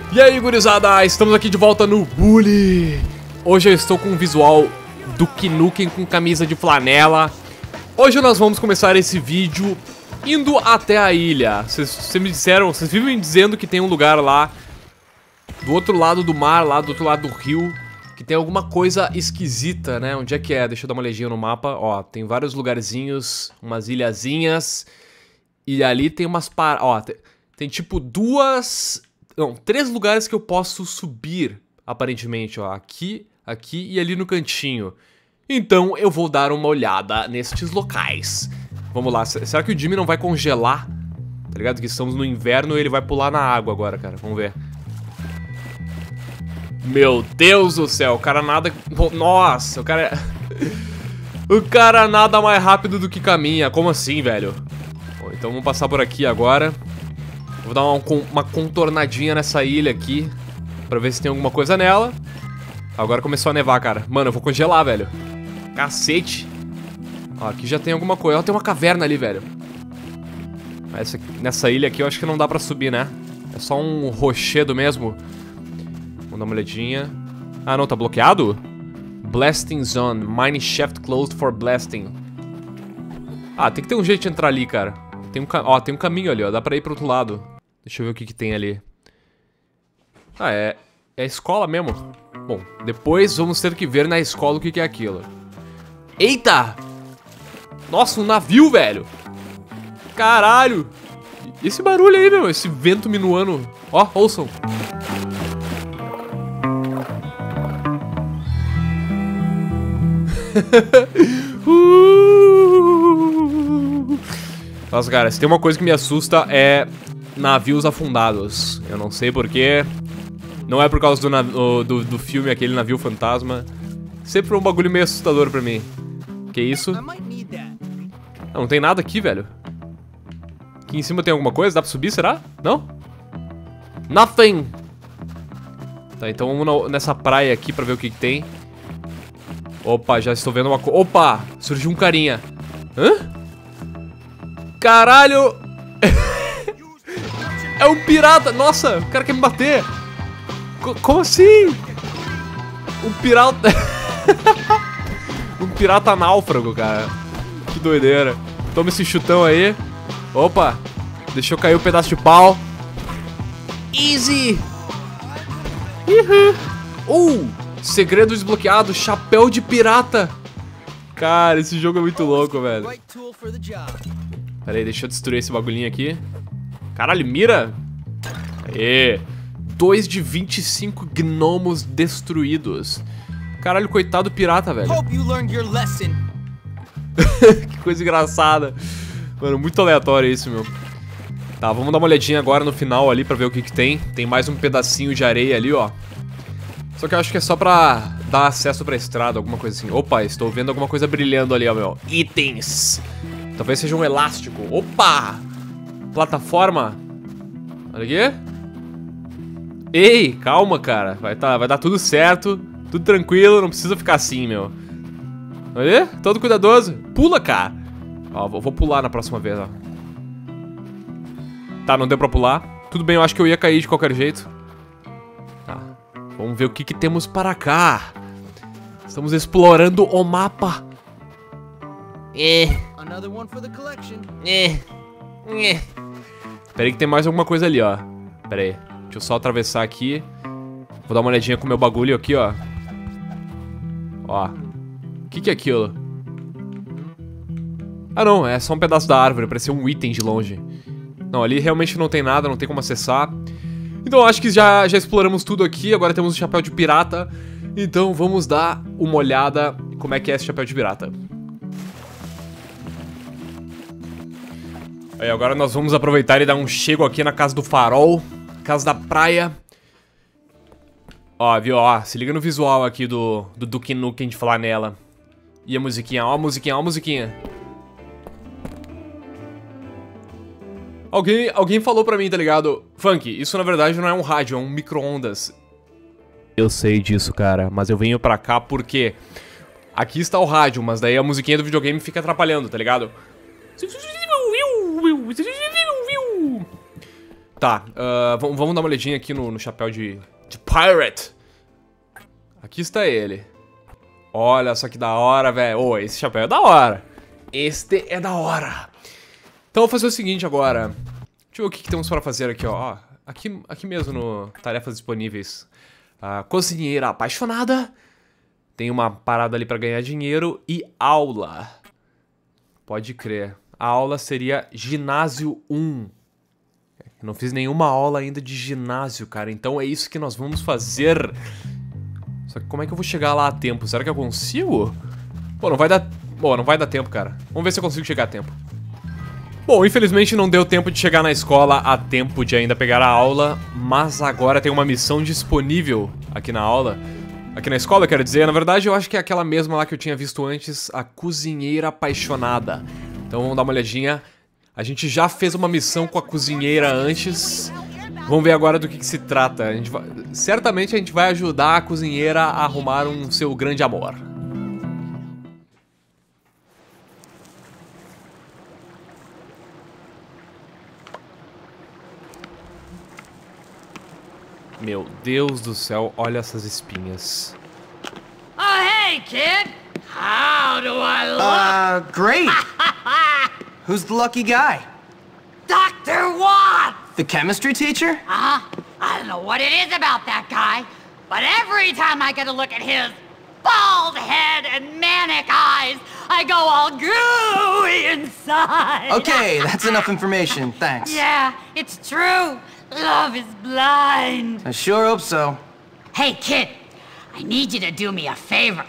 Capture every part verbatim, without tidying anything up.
E aí, gurizada, estamos aqui de volta no Bully. Hoje eu estou com um visual do Duke Nukem com camisa de flanela. Hoje nós vamos começar esse vídeo indo até a ilha. Vocês me disseram, vocês vivem me dizendo que tem um lugar lá do outro lado do mar, lá do outro lado do rio, que tem alguma coisa esquisita, né? Onde é que é? Deixa eu dar uma olhadinha no mapa. Ó, tem vários lugarzinhos, umas ilhazinhas. E ali tem umas par... Ó, tem, tem tipo duas... Não, três lugares que eu posso subir, aparentemente, ó. Aqui, aqui e ali no cantinho. Então eu vou dar uma olhada nestes locais. Vamos lá, será que o Jimmy não vai congelar? Tá ligado? Que estamos no inverno e ele vai pular na água agora, cara. Vamos ver. Meu Deus do céu, o cara nada... Nossa, o cara... O cara nada mais rápido do que caminha. Como assim, velho? Bom, então vamos passar por aqui agora. Vou dar uma, uma contornadinha nessa ilha aqui pra ver se tem alguma coisa nela. Agora começou a nevar, cara. Mano, eu vou congelar, velho. Cacete. Ó, aqui já tem alguma coisa. Ó, tem uma caverna ali, velho. Essa, nessa ilha aqui eu acho que não dá pra subir, né? É só um rochedo mesmo. Vamos dar uma olhadinha. Ah, não, tá bloqueado? Blasting Zone. Mine shaft closed for blasting. Ah, tem que ter um jeito de entrar ali, cara. Tem um, ó, tem um caminho ali, ó. Dá pra ir pro outro lado. Deixa eu ver o que que tem ali. Ah, é... É a escola mesmo. Bom, depois vamos ter que ver na escola o que que é aquilo. Eita! Nossa, um navio, velho! Caralho! E esse barulho aí, meu? Esse vento minuano. Ó, ouçam. uh! Nossa, cara, se tem uma coisa que me assusta é navios afundados. Eu não sei porquê. Não é por causa do, do, do, do filme, aquele navio fantasma. Sempre foi um bagulho meio assustador pra mim. Que isso? Não, não tem nada aqui, velho. Aqui em cima tem alguma coisa? Dá pra subir, será? Não? Nothing! Tá, então vamos na, nessa praia aqui pra ver o que que tem. Opa, já estou vendo uma coisa. Opa! Surgiu um carinha. Hã? Caralho! É um pirata! Nossa, o cara quer me bater! C como assim? Um pirata... Um pirata náufrago, cara. Que doideira. Toma esse chutão aí. Opa! Deixou cair um pedaço de pau. Easy! Uhul! Uh! Segredo desbloqueado, chapéu de pirata. Cara, esse jogo é muito louco, velho. Pera aí, deixa eu destruir esse bagulhinho aqui. Caralho, mira. Aê. dois de vinte e cinco gnomos destruídos. Caralho, coitado do pirata, velho. Que coisa engraçada. Mano, muito aleatório isso, meu. Tá, vamos dar uma olhadinha agora no final ali pra ver o que que tem. Tem mais um pedacinho de areia ali, ó. Só que eu acho que é só pra dar acesso pra estrada, alguma coisa assim. Opa, estou vendo alguma coisa brilhando ali, ó, meu. Itens. Talvez seja um elástico. Opa! Plataforma. Olha aqui. Ei, calma, cara. Vai, tá, vai dar tudo certo. Tudo tranquilo, não precisa ficar assim, meu. Olha, todo cuidadoso. Pula, cara. Ó, vou, vou pular na próxima vez, ó. Tá, não deu pra pular. Tudo bem, eu acho que eu ia cair de qualquer jeito. Tá. Vamos ver o que que temos para cá. Estamos explorando o mapa. É. É. É. Pera aí que tem mais alguma coisa ali, ó. Pera aí. Deixa eu só atravessar aqui. Vou dar uma olhadinha com o meu bagulho aqui, ó. Ó. O que que é aquilo? Ah, não. É só um pedaço da árvore. Parecia um item de longe. Não, ali realmente não tem nada. Não tem como acessar. Então acho que já, já exploramos tudo aqui. Agora temos o chapéu de pirata. Então vamos dar uma olhada como é que é esse chapéu de pirata. Aí, agora nós vamos aproveitar e dar um chego aqui na casa do farol. Casa da praia. Ó, viu? Ó, se liga no visual aqui do, do Duke Nukem de flanela. E a musiquinha, ó a musiquinha, ó a musiquinha. Alguém, alguém falou pra mim, tá ligado? Funk, isso na verdade não é um rádio, é um micro-ondas. Eu sei disso, cara, mas eu venho pra cá porque aqui está o rádio, mas daí a musiquinha do videogame fica atrapalhando, tá ligado? Tá, uh, vamos, vamos dar uma olhadinha aqui no, no chapéu de, de Pirate. Aqui está ele. Olha só que da hora, velho. Ô, esse chapéu é da hora. Este é da hora. Então eu vou fazer o seguinte agora. Deixa eu ver o que, que temos para fazer aqui, ó. Aqui, aqui mesmo no Tarefas Disponíveis. A cozinheira apaixonada. Tem uma parada ali para ganhar dinheiro. E aula. Pode crer. A aula seria ginásio um. Eu não fiz nenhuma aula ainda de ginásio, cara. Então é isso que nós vamos fazer. Só que como é que eu vou chegar lá a tempo? Será que eu consigo? Pô, não vai dar... Bom, não vai dar tempo, cara. Vamos ver se eu consigo chegar a tempo. Bom, infelizmente não deu tempo de chegar na escola a tempo de ainda pegar a aula. Mas agora tem uma missão disponível aqui na aula. Aqui na escola, quero dizer. Na verdade, eu acho que é aquela mesma lá que eu tinha visto antes. A cozinheira apaixonada. Então vamos dar uma olhadinha. A gente já fez uma missão com a cozinheira antes. Vamos ver agora do que, que se trata. A gente vai... Certamente a gente vai ajudar a cozinheira a arrumar um seu grande amor. Meu Deus do céu, olha essas espinhas. Oh, hey, kid! How do I look? Uh, great! Who's the lucky guy? Doctor Watts! The chemistry teacher? Uh-huh. I don't know what it is about that guy, but every time I get a look at his bald head and manic eyes, I go all gooey inside. Okay, that's enough information, thanks. Yeah, it's true. Love is blind. I sure hope so. Hey, kid, I need you to do me a favor.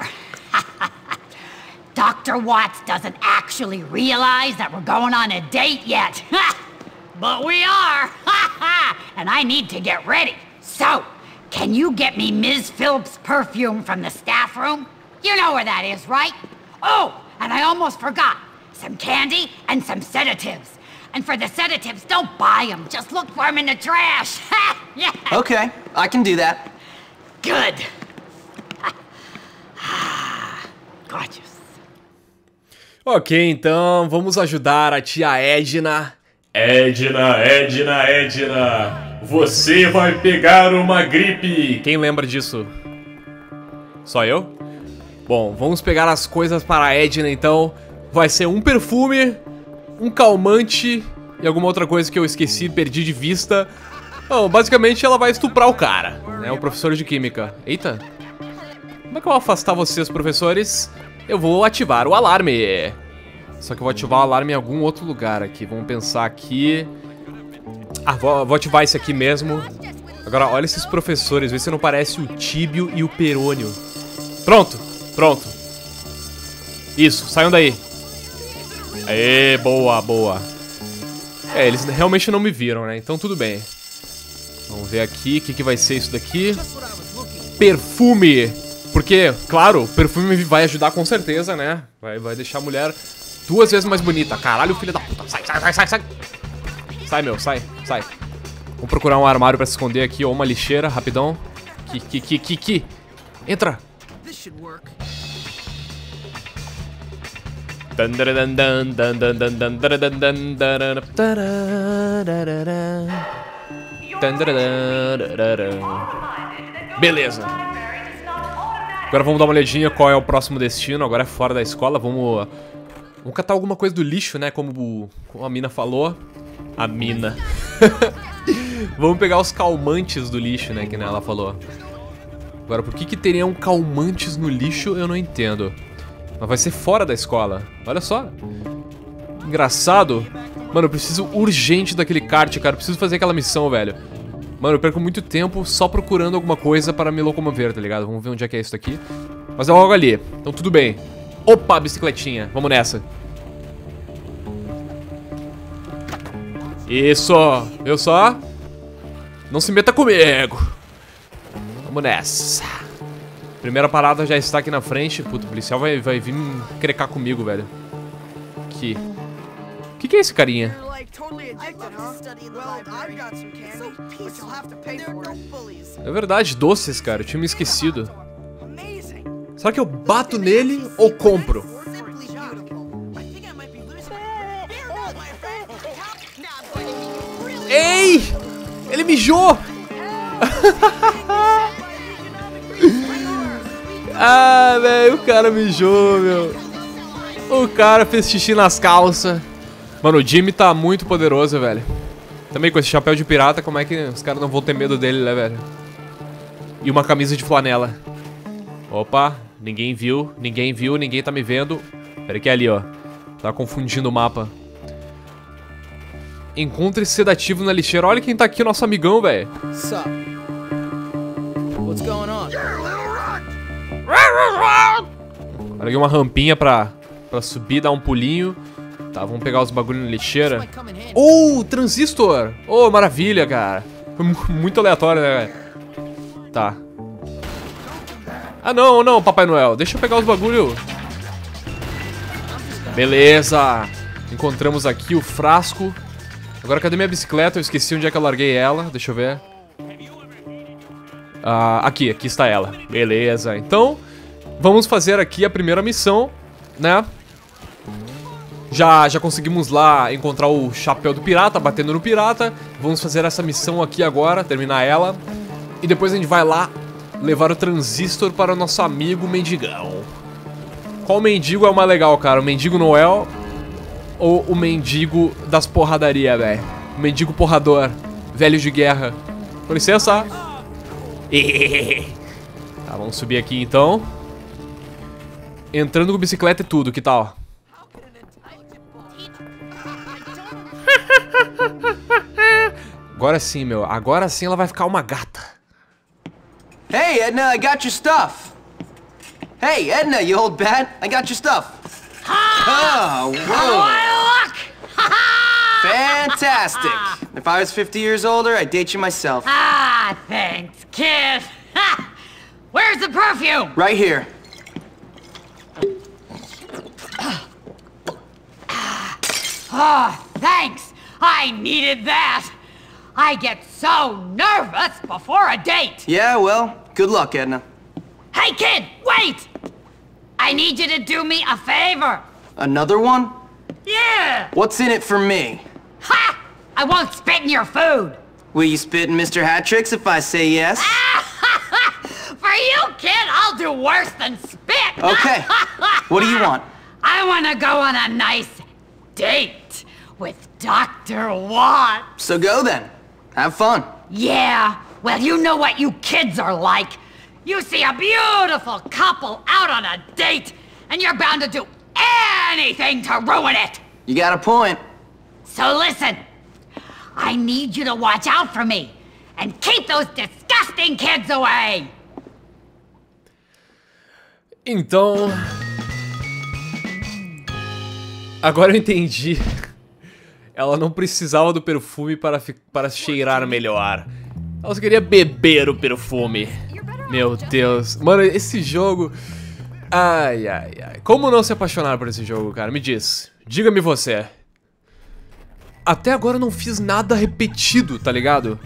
Doctor Watts doesn't actually realize that we're going on a date yet. But we are. And I need to get ready. So, can you get me Miz Phillips' perfume from the staff room? You know where that is, right? Oh, and I almost forgot. Some candy and some sedatives. And for the sedatives, don't buy them. Just look for them in the trash. Yeah. Okay, I can do that. Good. Gorgeous. Ok, então vamos ajudar a tia Edna. Edna, Edna, Edna, você vai pegar uma gripe. Quem lembra disso? Só eu? Bom, vamos pegar as coisas para a Edna então. Vai ser um perfume, um calmante e alguma outra coisa que eu esqueci, perdi de vista. Bom, basicamente ela vai estuprar o cara, né? O professor de química. Eita. Como é que eu vou afastar vocês, professores? Eu vou ativar o alarme. Só que eu vou ativar o alarme em algum outro lugar aqui. Vamos pensar aqui. Ah, vou, vou ativar esse aqui mesmo. Agora, olha esses professores. Vê se não parece o Tíbio e o Perônio. Pronto, pronto. Isso, saiam daí. Aê, boa, boa. É, eles realmente não me viram, né? Então tudo bem. Vamos ver aqui, o que, que vai ser isso daqui. Perfume. Porque, claro, perfume vai ajudar com certeza, né? Vai, vai deixar a mulher duas vezes mais bonita. Caralho, filho da puta. Sai, sai, sai, sai, sai. Sai, meu, sai, sai. Vamos procurar um armário pra se esconder aqui, ou uma lixeira, rapidão. Ki, ki, ki, ki, ki. Entra. Beleza. Agora vamos dar uma olhadinha qual é o próximo destino. Agora é fora da escola. Vamos, vamos catar alguma coisa do lixo, né? Como, como a mina falou. A mina. Vamos pegar os calmantes do lixo, né? Que nem ela falou. Agora, por que que teriam calmantes no lixo, eu não entendo. Mas vai ser fora da escola. Olha só. Engraçado. Mano, eu preciso urgente daquele kart, cara. Eu preciso fazer aquela missão, velho. Mano, eu perco muito tempo só procurando alguma coisa para me locomover, tá ligado? Vamos ver onde é que é isso daqui. Mas é logo ali. Então tudo bem. Opa, bicicletinha. Vamos nessa. Isso. Eu só. Não se meta comigo. Vamos nessa. Primeira parada já está aqui na frente. Puta, o policial vai, vai vir crecar comigo, velho. Aqui. O que, que é esse carinha? É verdade, doces, cara. Eu tinha me esquecido. Será que eu bato nele ou compro? Ei! Ele mijou! Ah, velho, o cara mijou, meu. O cara fez xixi nas calças. Mano, o Jimmy tá muito poderoso, velho. Também com esse chapéu de pirata, como é que os caras não vão ter medo dele, né, velho? E uma camisa de flanela. Opa, ninguém viu, ninguém viu, ninguém tá me vendo. Pera que é ali, ó. Tá confundindo o mapa. Encontre sedativo na lixeira. Olha quem tá aqui, nosso amigão, velho. What's going on? Olha aqui uma rampinha pra, pra subir, dar um pulinho. Tá, vamos pegar os bagulhos na lixeira. Oh, transistor! Oh, maravilha, cara. Foi muito aleatório, né, velho? Tá. Ah, não, não, Papai Noel. Deixa eu pegar os bagulhos. Beleza. Encontramos aqui o frasco. Agora, cadê minha bicicleta? Eu esqueci onde é que eu larguei ela. Deixa eu ver. Ah, aqui, aqui está ela. Beleza, então vamos fazer aqui a primeira missão, né? Já, já conseguimos lá encontrar o chapéu do pirata, batendo no pirata. Vamos fazer essa missão aqui agora, terminar ela. E depois a gente vai lá levar o transistor para o nosso amigo mendigão. Qual mendigo é o mais legal, cara? O mendigo Noel ou o mendigo das porradarias, velho? O mendigo porrador, velho de guerra. Com licença. Tá, vamos subir aqui então. Entrando com bicicleta e tudo, que tal? Agora sim, meu. Agora sim ela vai ficar uma gata. Hey, Edna, I got your stuff. Hey, Edna, you old bat, I got your stuff. Oh, whoa. Fantastic. If I was fifty years older, I'd date you myself. Ah, thanks, kid. Ha! Where's the perfume? Right here. Oh, thanks. I needed that. I get so nervous before a date. Yeah, well, good luck, Edna. Hey, kid, wait! I need you to do me a favor. Another one? Yeah! What's in it for me? Ha! I won't spit in your food. Will you spit in Mister Hattricks if I say yes? For you, kid, I'll do worse than spit. Okay. What do you want? I want to go on a nice date with Doctor Watt. So go then. Have fun. Yeah, well, you know what you kids are like. You see a beautiful couple out on a date, and you're bound to do anything to ruin it. You got a point. So listen, I need you to watch out for me and keep those disgusting kids away. Então... Agora eu entendi. Ela não precisava do perfume para, para cheirar melhor. Ela só queria beber o perfume. Meu Deus. Mano, esse jogo... Ai, ai, ai. Como não se apaixonar por esse jogo, cara? Me diz. Diga-me você. Até agora eu não fiz nada repetido, tá ligado?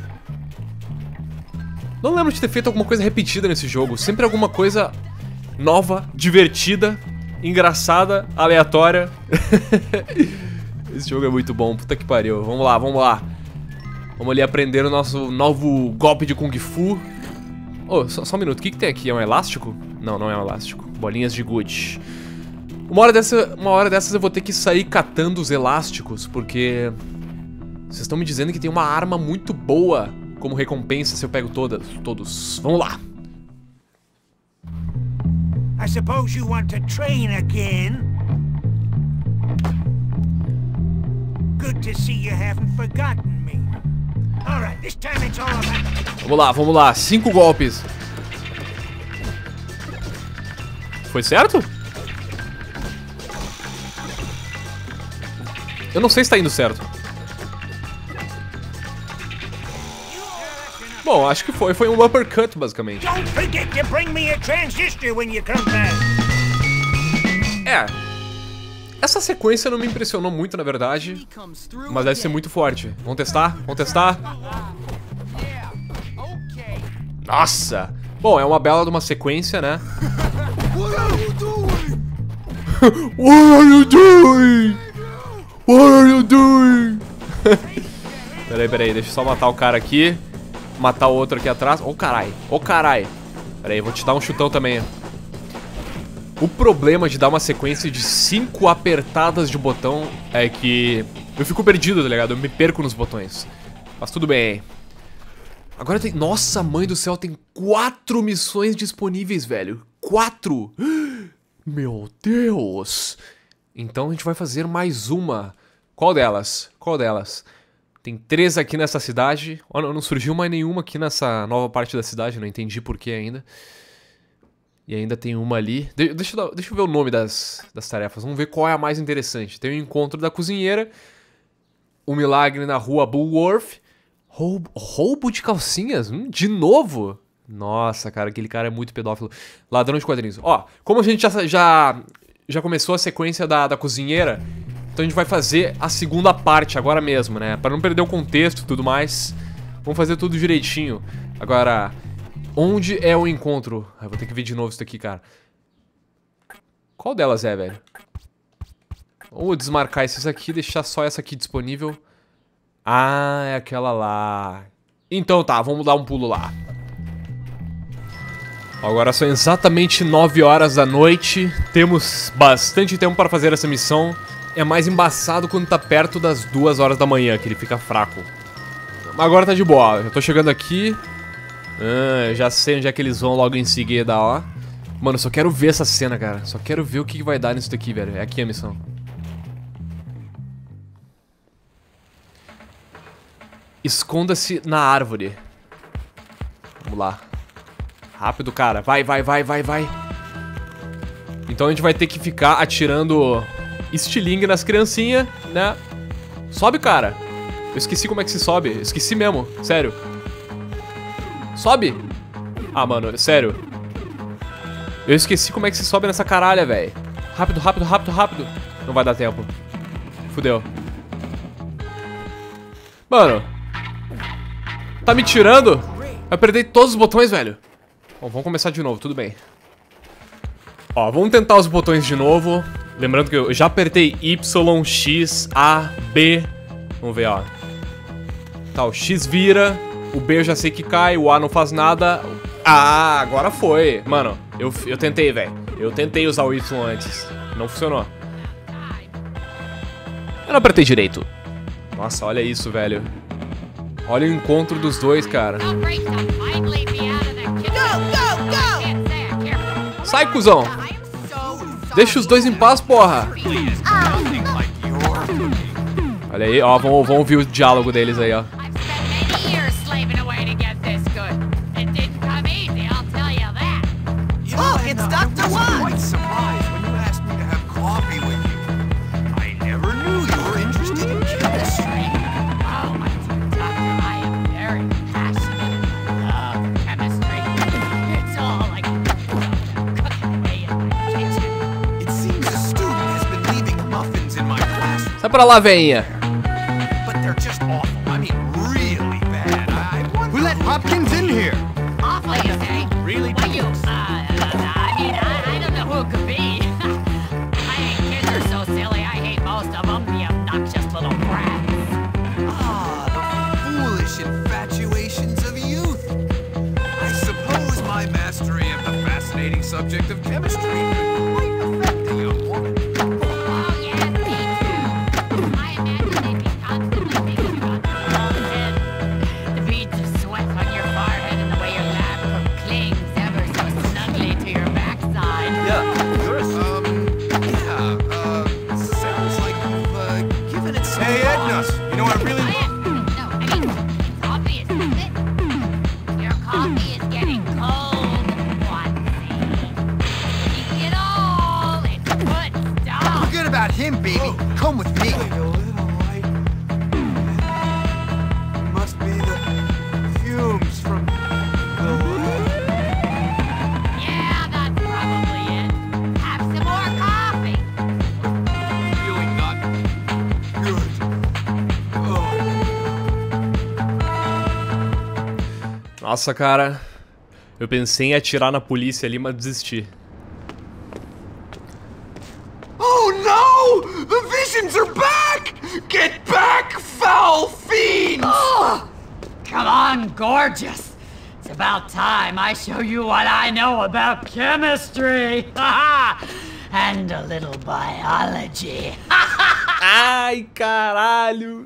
Não lembro de ter feito alguma coisa repetida nesse jogo. Sempre alguma coisa nova, divertida, engraçada, aleatória. Esse jogo é muito bom, puta que pariu. Vamos lá, vamos lá. Vamos ali aprender o nosso novo golpe de Kung Fu. Oh, só, só um minuto, o que que tem aqui? É um elástico? Não, não é um elástico. Bolinhas de gude. Uma hora, dessa, uma hora dessas eu vou ter que sair catando os elásticos, porque... Vocês estão me dizendo que tem uma arma muito boa como recompensa se eu pego todas, todos. Vamos lá. I suppose you want to train again? Good to see you haven't forgotten me. All right, this time it's all about... Vamos lá, vamos lá. Cinco golpes. Foi certo? Eu não sei se tá indo certo. Bom, acho que foi. Foi um uppercut, basicamente. Don't forget to bring me a transistor when you come back. É. Essa sequência não me impressionou muito, na verdade. Mas deve ser muito forte. Vamos testar? Vamos testar? Nossa! Bom, é uma bela de uma sequência, né? What are you doing? What are you doing? What are you doing? Peraí, peraí, deixa eu só matar o cara aqui. Matar o outro aqui atrás. Ô, carai, ô, carai. Peraí, vou te dar um chutão também. O problema de dar uma sequência de cinco apertadas de botão é que eu fico perdido, tá ligado? Eu me perco nos botões. Mas tudo bem. Agora tem... Nossa, mãe do céu, tem quatro missões disponíveis, velho. Quatro! Meu Deus! Então a gente vai fazer mais uma. Qual delas? Qual delas? Tem três aqui nessa cidade. Oh, não, não surgiu mais nenhuma aqui nessa nova parte da cidade. Não entendi por que ainda. E ainda tem uma ali. De deixa, eu, deixa eu ver o nome das, das tarefas. Vamos ver qual é a mais interessante. Tem o encontro da cozinheira. O milagre na rua Bullworth. Roubo, roubo de calcinhas? Hum, de novo? Nossa, cara, aquele cara é muito pedófilo. Ladrão de quadrinhos. Ó, como a gente já, já, já começou a sequência da, da cozinheira, então a gente vai fazer a segunda parte agora mesmo, né? Pra não perder o contexto e tudo mais. Vamos fazer tudo direitinho. Agora, onde é o encontro? Eu vou ter que ver de novo isso aqui, cara. Qual delas é, velho? Vou desmarcar esses aqui, deixar só essa aqui disponível. Ah, é aquela lá. Então tá, vamos dar um pulo lá. Agora são exatamente nove horas da noite. Temos bastante tempo para fazer essa missão. É mais embaçado quando tá perto das duas horas da manhã, que ele fica fraco. Mas agora tá de boa. Eu tô chegando aqui. Ah, já sei onde é que eles vão logo em seguida, ó. Mano, só quero ver essa cena, cara. Só quero ver o que vai dar nisso daqui, velho. É aqui a missão. Esconda-se na árvore. Vamos lá. Rápido, cara. Vai, vai, vai, vai, vai. Então a gente vai ter que ficar atirando estilingue nas criancinhas, né? Sobe, cara. Eu esqueci como é que se sobe. Esqueci mesmo. Sério. Sobe. Ah, mano. Sério. Eu esqueci como é que se sobe nessa caralha, velho. Rápido, rápido, rápido, rápido. Não vai dar tempo. Fudeu. Mano. Tá me tirando? Eu apertei todos os botões, velho. Bom, vamos começar de novo, tudo bem. Ó, vamos tentar os botões de novo. Lembrando que eu já apertei Y, X, A, B. Vamos ver, ó. Tá, o X vira. O B eu já sei que cai, o A não faz nada. Ah, agora foi. Mano, eu, eu tentei, velho. Eu tentei usar o Y antes. Não funcionou. Eu não apertei direito. Nossa, olha isso, velho. Olha o encontro dos dois, cara. Sai, cuzão. Deixa os dois em paz, porra. Olha aí, ó, vamos, vamos ouvir o diálogo deles aí, ó. Sai pra lá, veinha. Hopkins in here. Awful, you say? Really? Why you? Uh, I mean, I, I don't know who it could be. I hate kids are so silly. I hate most of them. The obnoxious little brats. Ah, the foolish infatuations of youth. I suppose my mastery of the fascinating subject of chemistry might affect the young woman. Oh, yes, me too. I imagine they'd be constantly thinking about bullshit. The beads of sweat on your forehead and the way your lab clings ever so snugly to your backside. Yeah, yours. Um, yeah, uh, sounds like you've, uh, given it some Hey, Edna, thought. you know I really... I am. No, I mean, it's obvious, isn't it? Your coffee is getting cold, Watsy. Drink it all. It's good stuff. Forget about him, baby. Come with me. A little light. Must be the fumes from the lab. Yeah, that's probably it. Have some more coffee. Feeling not good. Oh. Nossa, cara. Eu pensei em atirar na polícia ali, mas desisti. Oh no! The visions are back! Get back, foul fiends! come on, gorgeous. It's about time I show you what I know about chemistry. And a little biology. Ai, caralho.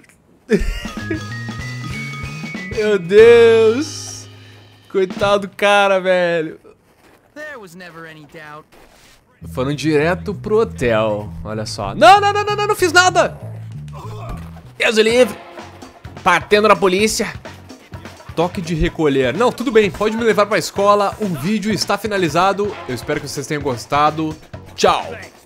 Meu Deus. Coitado do cara, velho. There was never any doubt. Foram direto pro hotel. Olha só. Não, não, não, não, não, não fiz nada. Deus o livre. Batendo na polícia. Toque de recolher. Não, tudo bem, pode me levar pra escola. O vídeo está finalizado. Eu espero que vocês tenham gostado. Tchau.